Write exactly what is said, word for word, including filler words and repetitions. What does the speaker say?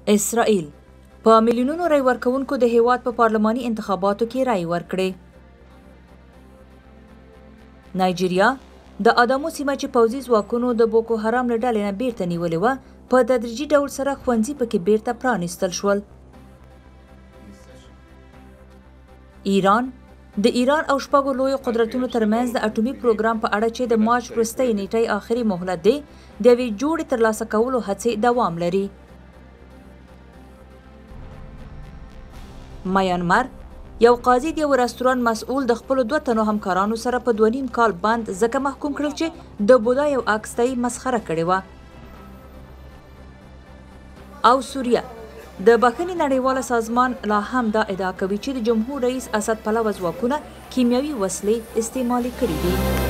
اسرائیل په میلیونونو رای ورکوونکو د هیواد په پارلماني انتخاباتو کې رای ورکړې. نایجیریا د ادامو سیمه چې پوځي ځواکونو د بوکو حرام له ډلې نه بیرته نیولې وه په تدریجي ډول سره ښوونځي پکې بیرته پرانیستل شول. ایران د ایران او شپږو لویو قدرتونو ترمنځ د اټومي پروګرام په اړه چې د مارچ وروستۍ نیټۍ آخري مهلت دی د یوې جوړې ترلاسه کولو هڅې دوام لري. میانمار یو قاضي د یو رستوران مسؤل د خپلو دوه تنو همکارانو سره په دوه نیم کال بند ځکه محکوم کړل چې د بودا یو عکس ته یې مسخره کړې وه. او سوریه د بخښنې نړیواله سازمان لا هم دا ادعا کوي چې د جمهور رئیس اسد پلوه ځواکونه کیمیاوي وسلې استعمالي کړي دي.